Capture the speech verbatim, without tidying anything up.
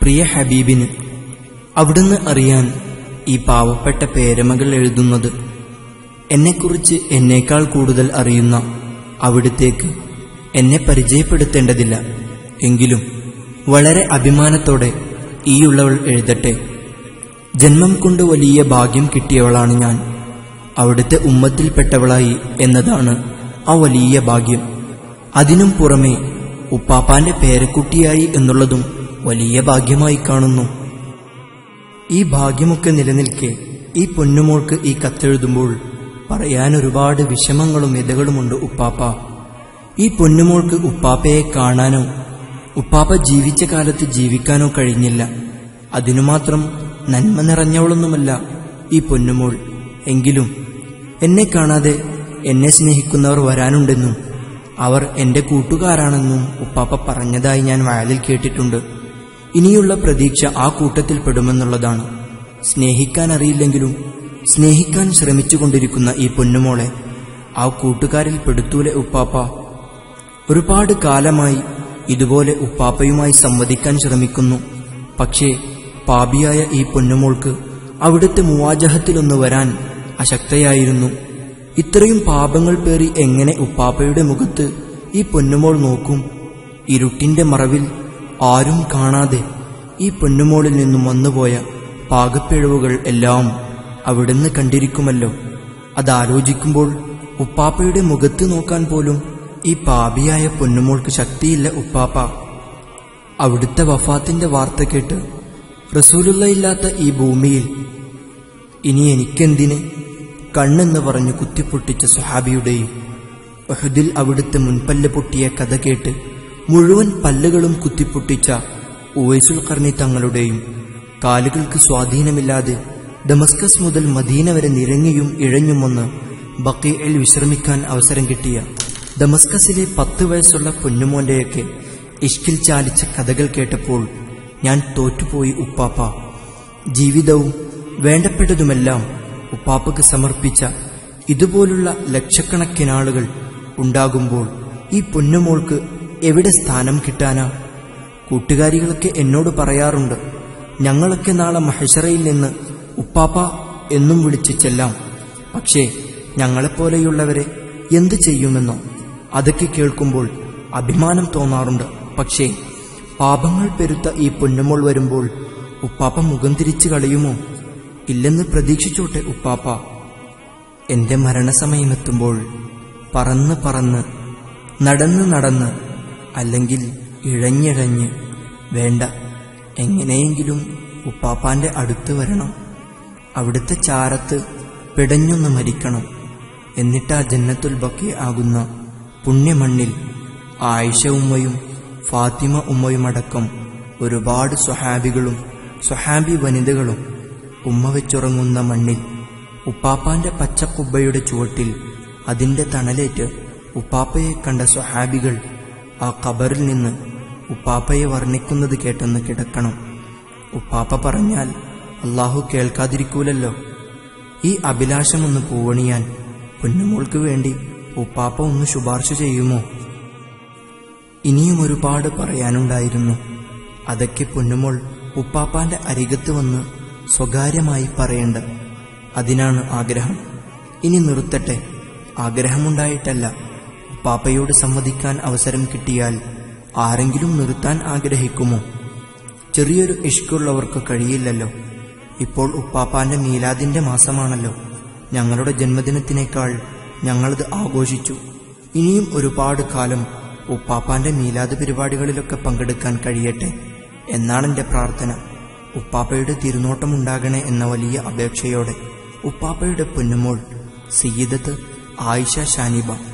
പ്രിയ ഹബീബിന് അവിടുന്ന് അറിയാൻ ഈ പാവപ്പെട്ട പേരമകൾ എഴുതുന്നത്. എന്നെക്കുറിച്ച് എന്നേക്കാൾ കൂടുതൽ അറിയുന്ന അവിടുത്തേക്ക് എന്നെ പരിചയപ്പെടുത്തേണ്ടതില്ല. എങ്കിലും വളരെ അഭിമാനത്തോടെ ഈയുള്ളവൾ എഴുതട്ടെ. ജന്മം കൊണ്ട് വലിയ ഭാഗ്യം കിട്ടിയവളാണ് ഞാൻ. അവിടുത്തെ ഉമ്മത്തിൽപ്പെട്ടവളായി എന്നതാണ് ആ വലിയ ഭാഗ്യം. അതിനും പുറമെ ഉപ്പാപ്പാന്റെ പേരക്കുട്ടിയായി എന്നുള്ളതും വലിയ ഭാഗ്യമായി കാണുന്നു. ഈ ഭാഗ്യമൊക്കെ നിലനിൽക്കെ ഈ പൊന്നുമോൾക്ക് ഈ കത്തെഴുതുമ്പോൾ പറയാൻ ഒരുപാട് വിഷമങ്ങളും വ്യതകളുമുണ്ട് ഉപ്പാപ്പ. ഈ പൊന്നുമോൾക്ക് ഉപ്പാപ്പയെ കാണാനോ ഉപ്പാപ്പ ജീവിച്ച കാലത്ത് ജീവിക്കാനോ കഴിഞ്ഞില്ല. അതിനുമാത്രം നന്മ നിറഞ്ഞവളൊന്നുമല്ല ഈ പൊന്നുമോൾ. എങ്കിലും എന്നെ കാണാതെ എന്നെ സ്നേഹിക്കുന്നവർ വരാനുണ്ടെന്നും അവർ എന്റെ കൂട്ടുകാരാണെന്നും ഉപ്പാപ്പ പറഞ്ഞതായി ഞാൻ വയലിൽ കേട്ടിട്ടുണ്ട്. ഇനിയുള്ള പ്രതീക്ഷ ആ കൂട്ടത്തിൽ പെടുമെന്നുള്ളതാണ്. സ്നേഹിക്കാൻ അറിയില്ലെങ്കിലും സ്നേഹിക്കാൻ ശ്രമിച്ചുകൊണ്ടിരിക്കുന്ന ഈ പൊന്നുമോളെ ആ കൂട്ടുകാരിൽ പെടുത്തൂലെ ഉപ്പാപ്പ? ഒരുപാട് കാലമായി ഇതുപോലെ ഉപ്പാപ്പയുമായി സംവദിക്കാൻ ശ്രമിക്കുന്നു. പക്ഷേ പാപിയായ ഈ പൊന്നുമോൾക്ക് അവിടുത്തെ മുവാജഹത്തിലൊന്ന് വരാൻ അശക്തയായിരുന്നു. ഇത്രയും പാപങ്ങൾ പേറി എങ്ങനെ ഉപ്പാപ്പയുടെ മുഖത്ത് ഈ പൊന്നുമോൾ നോക്കും? ഇരുട്ടിന്റെ മറവിൽ ആരും കാണാതെ ഈ പൊന്നുമോളിൽ നിന്നും വന്നുപോയ പാകപ്പിഴവുകൾ എല്ലാം അവിടുന്ന് കണ്ടിരിക്കുമല്ലോ. അതാലോചിക്കുമ്പോൾ ഉപ്പാപ്പയുടെ മുഖത്ത് നോക്കാൻ പോലും ഈ പാപിയായ പൊന്നുമോൾക്ക് ശക്തിയില്ല ഉപ്പാപ്പ. അവിടുത്തെ വഫാത്തിന്റെ വാർത്ത കേട്ട് റസൂലുള്ളയില്ലാത്ത ഈ ഭൂമിയിൽ ഇനി എനിക്കെന്തിന് കണ്ണെന്ന് പറഞ്ഞു കുത്തിപ്പൊട്ടിച്ച സ്വഹാബിയുടെയും ഉഹദിൽ അവിടുത്തെ മുൻപല്ല് പൊട്ടിയ കഥ കേട്ട് മുഴുവൻ പല്ലുകളും കുത്തിപ്പൊട്ടിച്ച ഉവൈസുൽ ഖർനി തങ്ങളുടെയും കാലുകൾക്ക് സ്വാധീനമില്ലാതെ ദമസ്കസ് മുതൽ മദീന വരെ നിരങ്ങിയും ഇഴഞ്ഞും വന്ന് ബഖീഇൽ വിശ്രമിക്കാൻ അവസരം കിട്ടിയ ദമസ്കസിലെ പത്ത് വയസ്സുള്ള പൊന്നുമോന്റെയൊക്കെ ഇഷ്കിൽ ചാലിച്ച കഥകൾ കേട്ടപ്പോൾ ഞാൻ തോറ്റുപോയി ഉപ്പാപ്പ. ജീവിതവും വേണ്ടപ്പെട്ടതുമെല്ലാം ഉപ്പാപ്പക്ക് സമർപ്പിച്ച ഇതുപോലുള്ള ലക്ഷക്കണക്കിനാളുകൾ ഉണ്ടാകുമ്പോൾ ഈ പൊന്നുമോൾക്ക് എവിടെ സ്ഥാനം കിട്ടാനാ? കൂട്ടുകാരികളൊക്കെ എന്നോട് പറയാറുണ്ട്, ഞങ്ങളൊക്കെ നാളെ മഹ്ശറയിൽ നിന്ന് ഉപ്പാപ്പ എന്നും വിളിച്ച് ചെല്ലാം. പക്ഷേ ഞങ്ങളെപ്പോലെയുള്ളവരെ എന്തു ചെയ്യുമെന്നോ? അതൊക്കെ കേൾക്കുമ്പോൾ അഭിമാനം തോന്നാറുണ്ട്. പക്ഷേ പാപങ്ങൾ പെരുത്ത ഈ പൊന്നുമോൾ വരുമ്പോൾ ഉപ്പാപ്പ മുഖം തിരിച്ചു കളയുമോ? ഇല്ലെന്ന് പ്രതീക്ഷിച്ചോട്ടെ ഉപ്പാപ്പ. എന്റെ മരണസമയമെത്തുമ്പോൾ പറന്ന് പറന്ന് നടന്ന് നടന്ന് അല്ലെങ്കിൽ ഇഴഞ്ഞിഴഞ്ഞ് വേണ്ട, എങ്ങനെയെങ്കിലും ഉപ്പാപ്പാന്റെ അടുത്ത് വരണം. അവിടുത്തെ ചാരത്ത് പിടഞ്ഞൊന്ന് മരിക്കണം. എന്നിട്ടാ ജന്നത്തുൽ ബഖീ ആകുന്ന പുണ്യമണ്ണിൽ ആയിഷ ഉമ്മയും ഫാത്തിമ ഉമ്മയുമടക്കം ഒരുപാട് സ്വഹാബികളും സ്വഹാബി വനിതകളും ഉമ്മ വെച്ചുറങ്ങുന്ന മണ്ണിൽ ഉപ്പാപ്പാന്റെ പച്ചക്കുബ്ബയുടെ ചുവട്ടിൽ അതിന്റെ തണലേറ്റ് ഉപ്പാപ്പയെ കണ്ട സ്വഹാബികൾ ആ ഖബറിൽ നിന്ന് ഉപ്പാപ്പയെ വർണ്ണിക്കുന്നത് കേട്ടെന്ന് കിടക്കണം. ഉപ്പാപ്പ പറഞ്ഞാൽ അള്ളാഹു കേൾക്കാതിരിക്കൂലല്ലോ. ഈ അഭിലാഷമൊന്ന് പൂവണിയാൻ പൊന്നുമോൾക്ക് വേണ്ടി ഉപ്പാപ്പ ഒന്ന് ശുപാർശ ചെയ്യുമോ? ഇനിയും ഒരുപാട് പറയാനുണ്ടായിരുന്നു. അതൊക്കെ പൊന്നുമോൾ ഉപ്പാപ്പാന്റെ അരികത്ത് വന്ന് സ്വകാര്യമായി പറയേണ്ട. അതിനാണ് ആഗ്രഹം. ഇനി നിർത്തട്ടെ. ആഗ്രഹമുണ്ടായിട്ടല്ല. ഉപ്പാപ്പയോട് സംവദിക്കാൻ അവസരം കിട്ടിയാൽ ആരെങ്കിലും നിർത്താൻ ആഗ്രഹിക്കുമോ? ചെറിയൊരു ഇഷ്കുള്ളവർക്ക് കഴിയില്ലല്ലോ. ഇപ്പോൾ ഉപ്പാപ്പാന്റെ മീലാദിന്റെ മാസമാണല്ലോ. ഞങ്ങളുടെ ജന്മദിനത്തിനേക്കാൾ ഞങ്ങളത് ആഘോഷിച്ചു. ഇനിയും ഒരുപാട് കാലം ഉപ്പാപ്പാന്റെ മീലാദ് പരിപാടികളിലൊക്കെ പങ്കെടുക്കാൻ കഴിയട്ടെ എന്നാണെന്റെ പ്രാർത്ഥന. ഉപ്പാപ്പയുടെ തിരുനോട്ടമുണ്ടാകണേ എന്ന വലിയ അപേക്ഷയോടെ ഉപ്പാപ്പയുടെ പൊന്നുമോൾ സയ്യിദത്ത് ആയിഷ ഷാനിബ.